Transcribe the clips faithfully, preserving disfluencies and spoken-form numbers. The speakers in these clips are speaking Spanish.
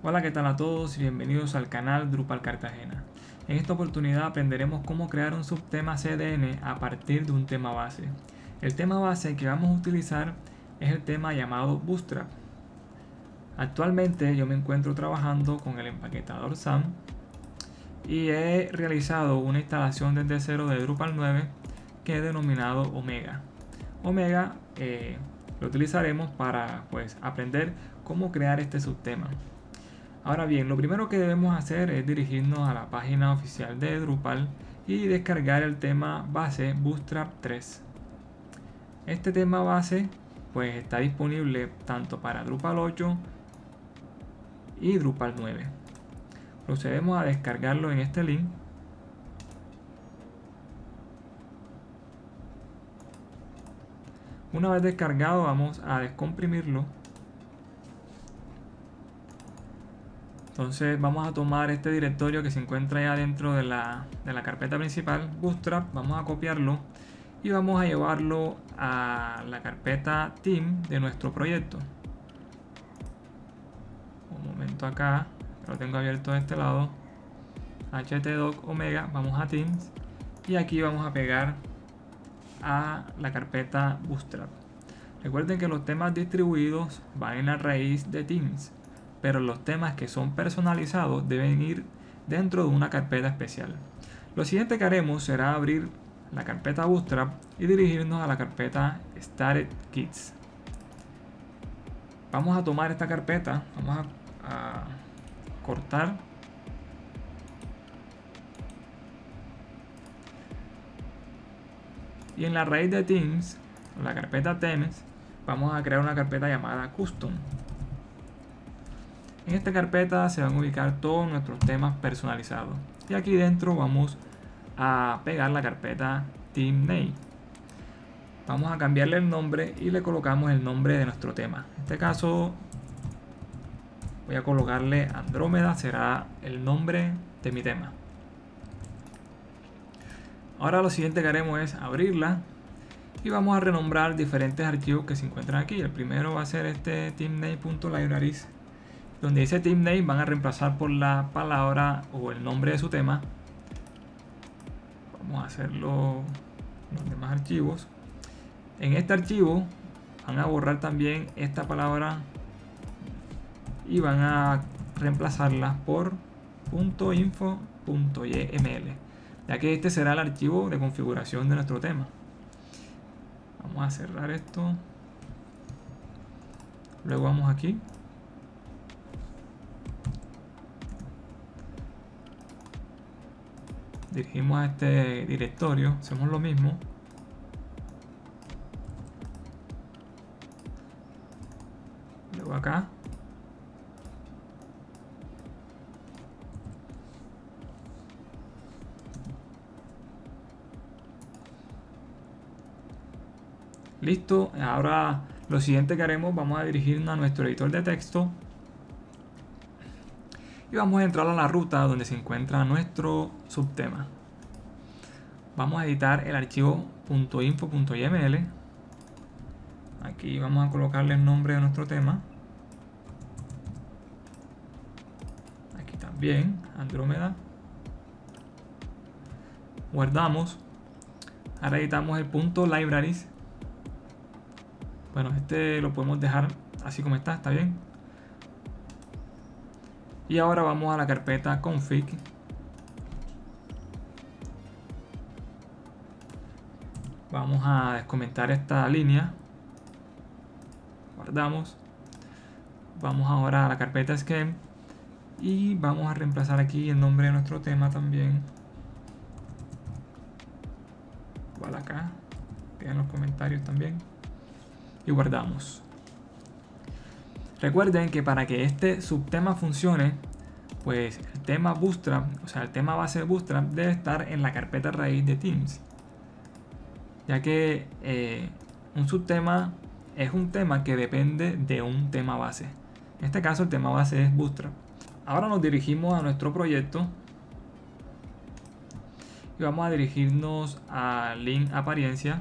Hola, ¿qué tal a todos y bienvenidos al canal Drupal Cartagena? En esta oportunidad aprenderemos cómo crear un subtema C D N a partir de un tema base. El tema base que vamos a utilizar es el tema llamado Bootstrap. Actualmente yo me encuentro trabajando con el empaquetador SAM y he realizado una instalación desde cero de Drupal nueve que he denominado Omega. Omega eh, lo utilizaremos para pues, aprender cómo crear este subtema. Ahora bien, lo primero que debemos hacer es dirigirnos a la página oficial de Drupal y descargar el tema base Bootstrap tres. Este tema base pues está disponible tanto para Drupal ocho y Drupal nueve. Procedemos a descargarlo en este link. Una vez descargado, vamos a descomprimirlo. Entonces vamos a tomar este directorio que se encuentra ya dentro de la, de la carpeta principal Bootstrap, vamos a copiarlo y vamos a llevarlo a la carpeta Team de nuestro proyecto. Un momento acá, lo tengo abierto de este lado, htdoc omega, vamos a Teams y aquí vamos a pegar a la carpeta Bootstrap. Recuerden que los temas distribuidos van en la raíz de Teams, pero los temas que son personalizados deben ir dentro de una carpeta especial. Lo siguiente que haremos será abrir la carpeta Bootstrap y dirigirnos a la carpeta Started Kits. Vamos a tomar esta carpeta, vamos a, a cortar y en la raíz de Teams, la carpeta Themes, vamos a crear una carpeta llamada Custom. En esta carpeta se van a ubicar todos nuestros temas personalizados. Y aquí dentro vamos a pegar la carpeta Team Name. Vamos a cambiarle el nombre y le colocamos el nombre de nuestro tema. En este caso voy a colocarle Andrómeda, será el nombre de mi tema. Ahora lo siguiente que haremos es abrirla y vamos a renombrar diferentes archivos que se encuentran aquí. El primero va a ser este teamname.libraries. Donde dice team name van a reemplazar por la palabra o el nombre de su tema. Vamos a hacerlo en los demás archivos. En este archivo van a borrar también esta palabra y van a reemplazarla por .info.yml, ya que este será el archivo de configuración de nuestro tema. Vamos a cerrar esto. Luego vamos aquí. Dirigimos a este directorio, hacemos lo mismo. Luego acá. Listo, ahora lo siguiente que haremos, vamos a dirigirnos a nuestro editor de texto. Y vamos a entrar a la ruta donde se encuentra nuestro subtema. Vamos a editar el archivo .info.yml. Aquí vamos a colocarle el nombre de nuestro tema. Aquí también, Andrómeda. Guardamos. Ahora editamos el punto .libraries. Bueno, este lo podemos dejar así como está, está bien. Y ahora vamos a la carpeta config. Vamos a descomentar esta línea. Guardamos. Vamos ahora a la carpeta scheme. Y vamos a reemplazar aquí el nombre de nuestro tema también. Igual acá. En los comentarios también. Y guardamos. Recuerden que para que este subtema funcione, pues el tema Bootstrap, o sea el tema base de Bootstrap debe estar en la carpeta raíz de Teams, ya que eh, un subtema es un tema que depende de un tema base. En este caso el tema base es Bootstrap. Ahora nos dirigimos a nuestro proyecto y vamos a dirigirnos a link apariencia.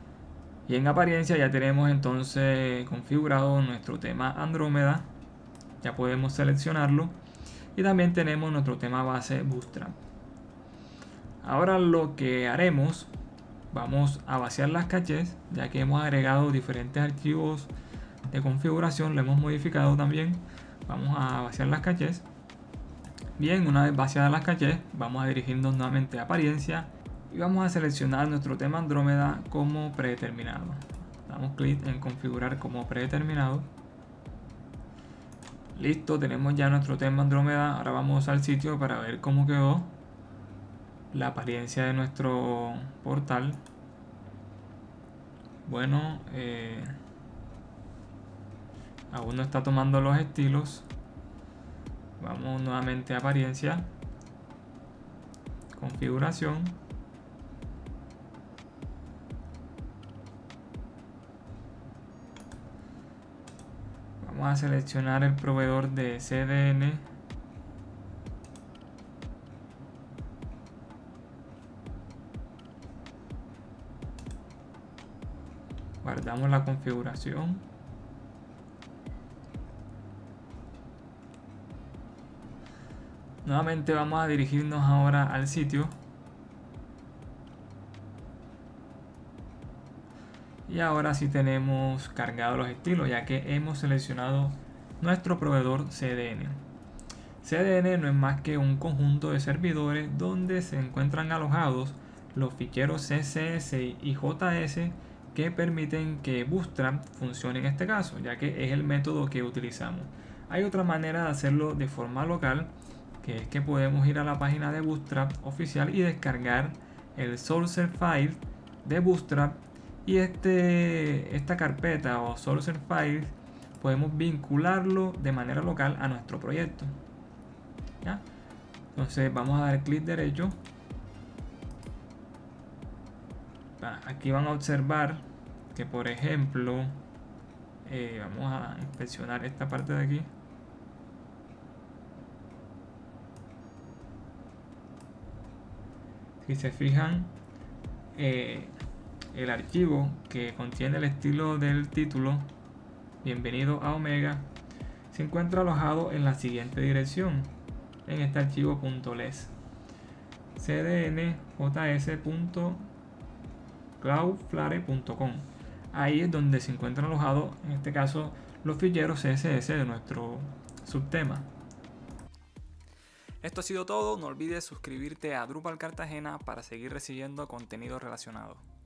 Y en apariencia ya tenemos entonces configurado nuestro tema Andrómeda. Ya podemos seleccionarlo. Y también tenemos nuestro tema base Bootstrap. Ahora lo que haremos, vamos a vaciar las cachés, ya que hemos agregado diferentes archivos de configuración, lo hemos modificado también. Vamos a vaciar las cachés. Bien, una vez vaciadas las cachés, vamos a dirigirnos nuevamente a apariencia y vamos a seleccionar nuestro tema Andrómeda como predeterminado. Damos clic en configurar como predeterminado. Listo, tenemos ya nuestro tema Andrómeda. Ahora vamos al sitio para ver cómo quedó la apariencia de nuestro portal. Bueno, eh, aún no está tomando los estilos. Vamos nuevamente a apariencia, configuración. Vamos a seleccionar el proveedor de C D N. Guardamos la configuración. Nuevamente vamos a dirigirnos ahora al sitio. Y ahora sí tenemos cargados los estilos, ya que hemos seleccionado nuestro proveedor C D N. C D N no es más que un conjunto de servidores donde se encuentran alojados los ficheros C S S y J S que permiten que Bootstrap funcione en este caso, ya que es el método que utilizamos. Hay otra manera de hacerlo de forma local, que es que podemos ir a la página de Bootstrap oficial y descargar el source file de Bootstrap. Y este, esta carpeta o source file podemos vincularlo de manera local a nuestro proyecto. ¿Ya? Entonces vamos a dar clic derecho. Aquí van a observar que, por ejemplo, eh, vamos a inspeccionar esta parte de aquí. Si se fijan, eh, el archivo que contiene el estilo del título, bienvenido a Omega, se encuentra alojado en la siguiente dirección, en este archivo .les, cdnjs punto cloudflare punto com. Ahí es donde se encuentran alojados, en este caso, los ficheros C S S de nuestro subtema. Esto ha sido todo, no olvides suscribirte a Drupal Cartagena para seguir recibiendo contenido relacionado.